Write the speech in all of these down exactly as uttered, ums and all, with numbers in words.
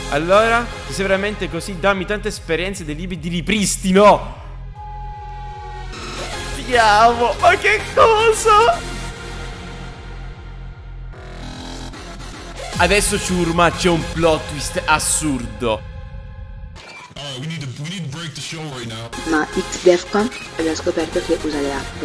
Allora, se sei veramente così, dammi tante esperienze dei libri di ripristino. Ti amo, ma che cosa? Adesso ciurma, c'è un plot twist assurdo. Ma X Defcon aveva scoperto che usa le app.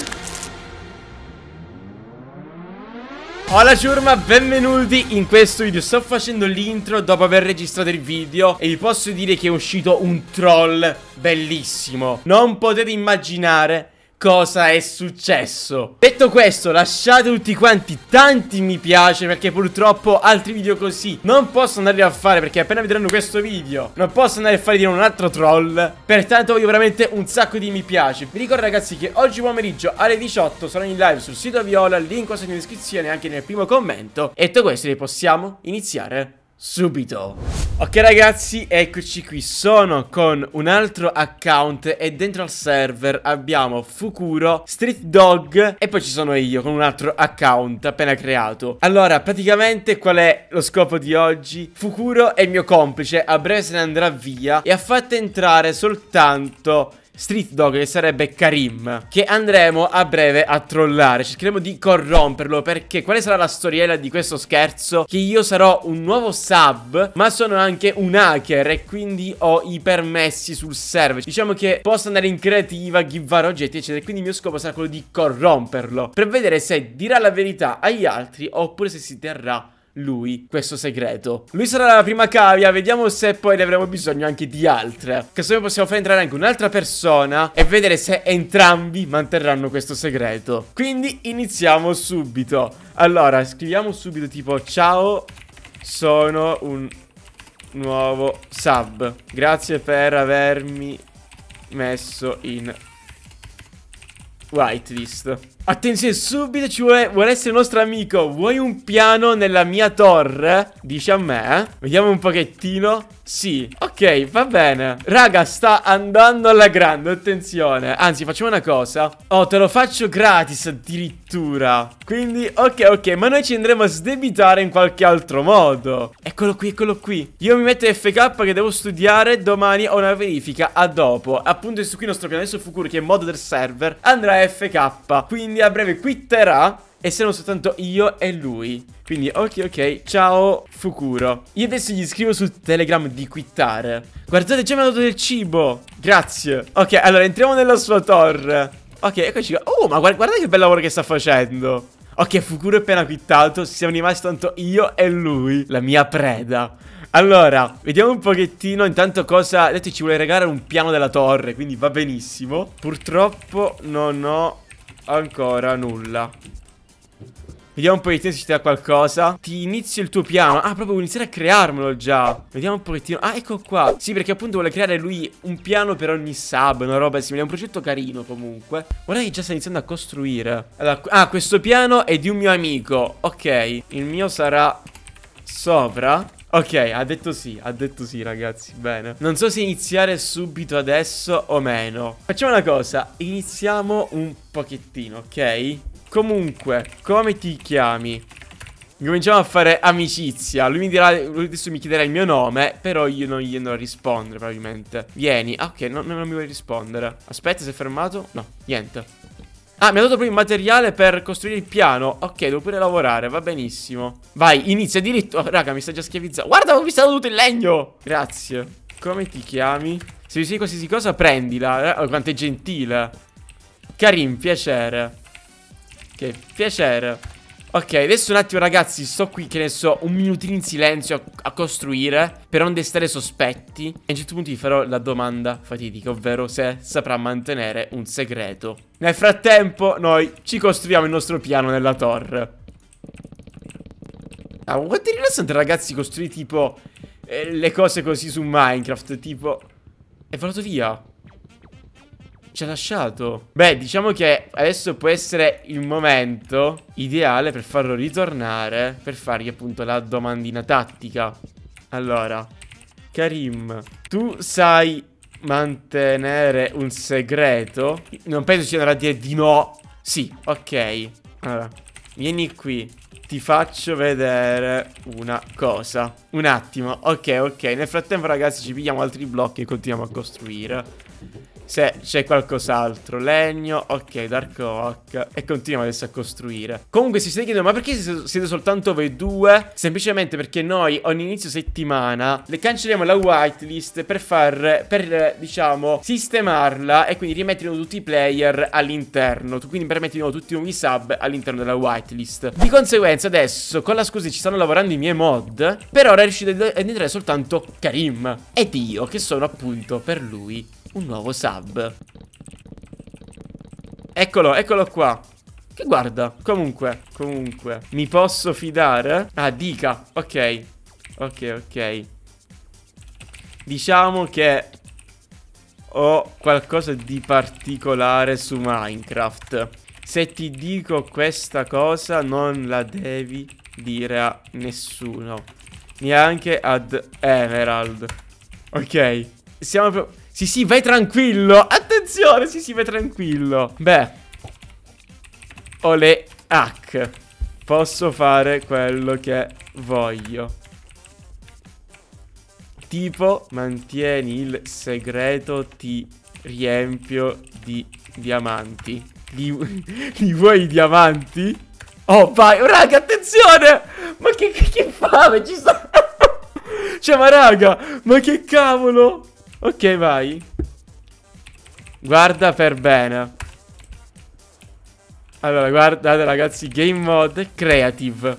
Hola ciurma, benvenuti in questo video. Sto facendo l'intro dopo aver registrato il video e vi posso dire che è uscito un troll bellissimo. Non potete immaginare cosa è successo. Detto questo, lasciate tutti quanti tanti mi piace, perché purtroppo altri video così non posso andare a fare, perché appena vedranno questo video non posso andare a fare di un altro troll. Pertanto voglio veramente un sacco di mi piace. Vi ricordo ragazzi che oggi pomeriggio alle diciotto sarò in live sul sito Viola, link qua in descrizione e anche nel primo commento. E detto questo, ne possiamo iniziare subito. Ok ragazzi, eccoci qui. Sono con un altro account e dentro al server abbiamo Fukuro, Street Dog e poi ci sono io con un altro account appena creato. Allora, praticamente qual è lo scopo di oggi? Fukuro è il mio complice, a breve se ne andrà via e ha fatto entrare soltanto Street Dog, che sarebbe Karim, che andremo a breve a trollare. Cercheremo di corromperlo, perché quale sarà la storiella di questo scherzo? Che io sarò un nuovo sub, ma sono anche un hacker e quindi ho i permessi sul server. Diciamo che posso andare in creativa, givare oggetti eccetera, quindi il mio scopo sarà quello di corromperlo, per vedere se dirà la verità agli altri oppure se si terrà lui questo segreto. Lui sarà la prima cavia. Vediamo se poi ne avremo bisogno anche di altre. Che se noi possiamo far entrare anche un'altra persona e vedere se entrambi manterranno questo segreto. Quindi iniziamo subito. Allora, scriviamo subito tipo: ciao, sono un nuovo sub, grazie per avermi messo in whitelist. Attenzione, subito ci vuole, vuole essere il nostro amico. Vuoi un piano nella mia torre? Dice a me, eh? Vediamo un pochettino. Sì, ok, va bene. Raga, sta andando alla grande, attenzione. Anzi, facciamo una cosa. Oh, te lo faccio gratis addirittura. Quindi, ok, ok, ma noi ci andremo a sdebitare in qualche altro modo. Eccolo qui, eccolo qui. Io mi metto F K che devo studiare. Domani ho una verifica, a dopo. Appunto, questo qui il nostro piano. Adesso Fukuro, che è mod del server, andrà a F K. Quindi a breve quitterà e saremo soltanto io e lui. Quindi ok ok, ciao Fukuro. Io adesso gli scrivo sul Telegram di quittare. Guardate, già mi ha dato del cibo. Grazie. Ok, allora entriamo nella sua torre. Ok, eccoci qua. Oh, ma guarda, guarda che bel lavoro che sta facendo. Ok, Fukuro è appena quittato. Siamo rimasti tanto io e lui, la mia preda. Allora, vediamo un pochettino intanto cosa. Ha detto ci vuole regalare un piano della torre, quindi va benissimo. Purtroppo non ho ancora nulla. Vediamo un pochettino se ci dà qualcosa. Ti inizio il tuo piano. Ah, proprio vuoi iniziare a crearmelo già. Vediamo un pochettino. Ah, ecco qua. Sì, perché appunto vuole creare lui un piano per ogni sub, una roba simile. È un progetto carino comunque. Guarda che già sta iniziando a costruire. Allora, ah, questo piano è di un mio amico. Ok, il mio sarà sopra. Ok, ha detto sì, ha detto sì ragazzi, bene. Non so se iniziare subito adesso o meno. Facciamo una cosa, iniziamo un pochettino, ok? Comunque, come ti chiami? Cominciamo a fare amicizia. Lui mi dirà, lui adesso mi chiederà il mio nome, però io non gli andrò a rispondere probabilmente. Vieni, ah, ok, no, non mi vuoi rispondere. Aspetta, si è fermato? No, niente. Ah, mi ha dato proprio il materiale per costruire il piano. Ok, devo pure lavorare, va benissimo. Vai, inizia diritto. Oh, raga, mi sta già schiavizzando. Guarda, ho visto tutto il legno. Grazie. Come ti chiami? Se mi sei qualsiasi cosa, prendila. Oh, quanto è gentile. Karim, piacere. Ok, piacere. Ok, adesso un attimo ragazzi, sto qui, che ne so, un minutino in silenzio a, a costruire, per non destare sospetti. E a un certo punto gli farò la domanda fatidica, ovvero se saprà mantenere un segreto. Nel frattempo noi ci costruiamo il nostro piano nella torre. Ah, quanto è rilassante ragazzi costruire tipo eh, le cose così su Minecraft. Tipo, è volato via. Ci ha lasciato. Beh, diciamo che adesso può essere il momento ideale per farlo ritornare, per fargli appunto la domandina tattica. Allora, Karim, tu sai mantenere un segreto? Non penso ci andrà a dire di no. Sì, ok. Allora, vieni qui. ti faccio vedere una cosa. Un attimo. Ok, ok. Nel frattempo, ragazzi, ci pigliamo altri blocchi e continuiamo a costruire. Se c'è qualcos'altro. Legno. Ok, Dark Oak. E continuiamo adesso a costruire. Comunque si state chiedendo: ma perché siete soltanto voi due? Semplicemente perché noi ogni inizio settimana le cancelliamo la whitelist per far, per diciamo sistemarla e quindi rimettere tutti i player all'interno. Quindi per mettere tutti i nuovi sub all'interno della whitelist. Di conseguenza adesso con la scusa ci stanno lavorando i miei mod. Per ora riuscite ad entrare soltanto Karim ed io, che sono appunto per lui un nuovo sub. Eccolo, eccolo qua. Che guarda, comunque, comunque mi posso fidare? Ah, dica, ok. Ok, ok. Diciamo che ho qualcosa di particolare su Minecraft. Se ti dico questa cosa non la devi dire a nessuno, neanche ad Emerald. Ok. Siamo proprio... Sì, sì, vai tranquillo. Attenzione, sì, sì, vai tranquillo. Beh, ho le hack. Posso fare quello che voglio. Tipo, mantieni il segreto, ti riempio di diamanti. Li, li vuoi i diamanti? Oh, vai, raga, attenzione. Ma che, che, che fame ci sta? Cioè, ma raga, ma che cavolo? Ok, vai. Guarda per bene. Allora, guardate ragazzi, game mode creative.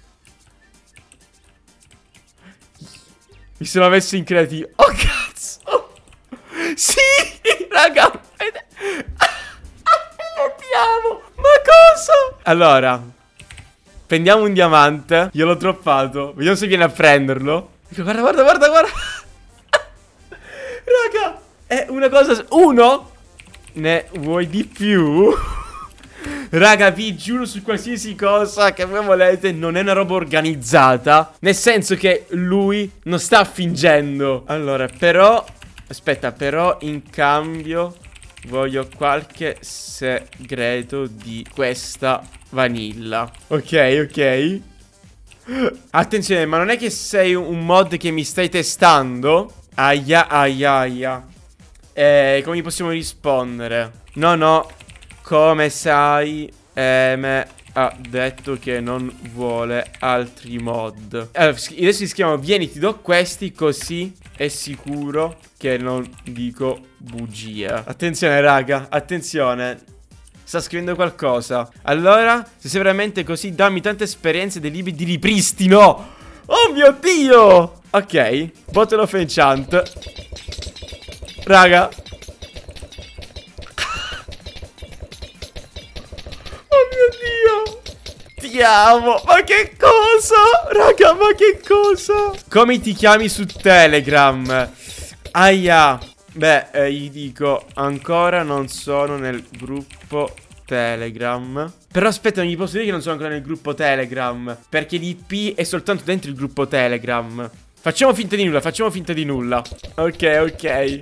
Mi sono messo in creativo. Oh cazzo. Sì, raga. Ti amo. Ma cosa? Allora, prendiamo un diamante. Io l'ho droppato. Vediamo se viene a prenderlo. Guarda, guarda, guarda, guarda. Raga, è una cosa... Uno? Ne vuoi di più? Raga, vi giuro su qualsiasi cosa che voi volete, non è una roba organizzata. Nel senso che lui non sta fingendo. Allora, però... Aspetta, però in cambio voglio qualche segreto di questa vanilla. Ok, ok. Attenzione, ma non è che sei un mod che mi stai testando? Aia, aia, aia. Eh, come possiamo rispondere? No, no. Come sai, Eme ha detto che non vuole altri mod. Eh, adesso si chiamano vieni, ti do questi, così è sicuro che non dico bugie. Attenzione, raga, attenzione. Sta scrivendo qualcosa. Allora, se sei veramente così, dammi tante esperienze dei libri di ripristino. Oh mio Dio. Ok, Bottle of Enchant. Raga. Oh mio Dio. Ti amo. Ma che cosa? Raga, ma che cosa? Come ti chiami su Telegram? Aia. Beh, eh, gli dico, ancora non sono nel gruppo Telegram. Però aspetta, non gli posso dire che non sono ancora nel gruppo Telegram, perché l'I P è soltanto dentro il gruppo Telegram. Facciamo finta di nulla, facciamo finta di nulla. Ok, ok.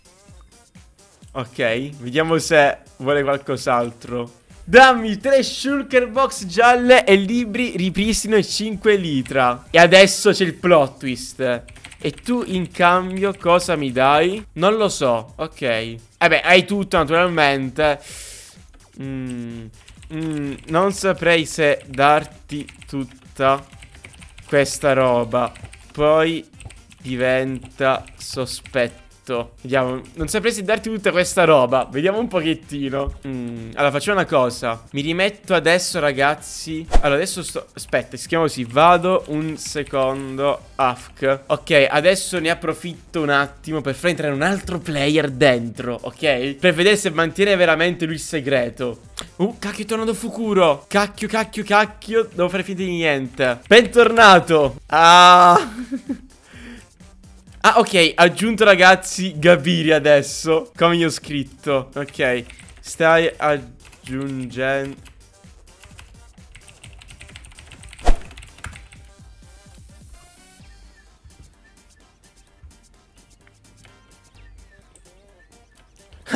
Ok, vediamo se vuole qualcos'altro. Dammi tre shulker box gialle e libri ripristino e cinque litra. E adesso c'è il plot twist. E tu in cambio cosa mi dai? Non lo so, ok. Eh beh, hai tutto naturalmente. mm, mm, Non saprei se darti tutta questa roba. Poi diventa sospetto. Vediamo, non saprei se darti tutta questa roba. Vediamo un pochettino. mm, Allora facciamo una cosa. Mi rimetto adesso ragazzi. Allora adesso sto... Aspetta, si chiama così. Vado un secondo. Afk. Ok, adesso ne approfitto un attimo per far entrare un altro player dentro. Ok? Per vedere se mantiene veramente lui il segreto. Uh, cacchio, è tornato Fukuro. Cacchio, cacchio, cacchio. Devo fare finta di niente. Bentornato. Ah. Ah, ok, aggiunto ragazzi Gabiri adesso, come io ho scritto. Ok, stai aggiungendo.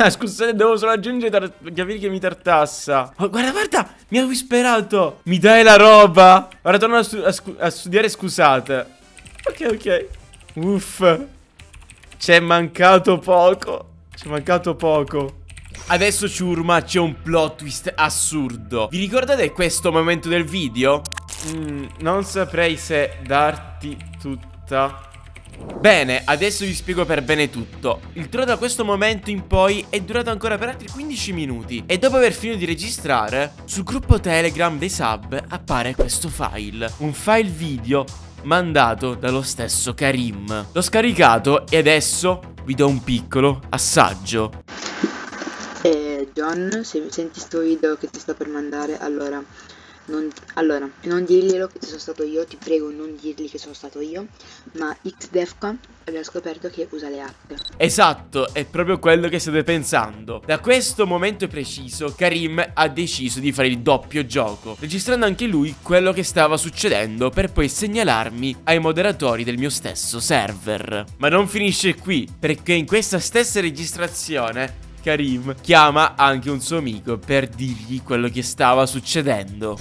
Scusate, devo solo aggiungere capire che mi tartassa. Oh, guarda, guarda, mi ha whisperato. Mi dai la roba? Ora torno a, stu a, a studiare, scusate. Ok, ok. Uff. C'è mancato poco. C'è mancato poco. Adesso, ciurma, c'è un plot twist assurdo. Vi ricordate questo momento del video? Mm, non saprei se darti tutta. Bene, adesso vi spiego per bene tutto. Il troll da questo momento in poi è durato ancora per altri quindici minuti. E dopo aver finito di registrare, sul gruppo Telegram dei sub appare questo file. Un file video mandato dallo stesso Karim. L'ho scaricato e adesso vi do un piccolo assaggio. Eh, John, se senti sto video che ti sto per mandare, allora non, allora, non dirglielo che sono stato io, ti prego, non dirgli che sono stato io, ma Xdefcon abbiamo scoperto che usa le hack. Esatto, è proprio quello che state pensando. Da questo momento preciso, Karim ha deciso di fare il doppio gioco, registrando anche lui quello che stava succedendo per poi segnalarmi ai moderatori del mio stesso server. Ma non finisce qui, perché in questa stessa registrazione Karim chiama anche un suo amico per dirgli quello che stava succedendo.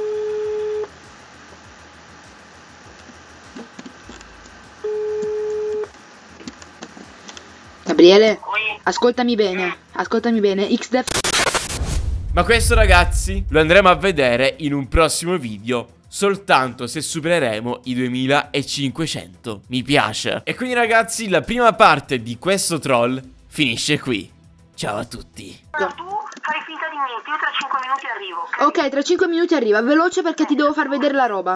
Gabriele, ascoltami bene, ascoltami bene, Xdef. Ma questo, ragazzi, lo andremo a vedere in un prossimo video, soltanto se supereremo i duemilacinquecento mi piace. E quindi, ragazzi, la prima parte di questo troll finisce qui. Ciao a tutti. Tu fai finta di niente, io tra cinque minuti arrivo, ok? Ok, tra cinque minuti arriva, veloce perché ti devo far vedere la roba.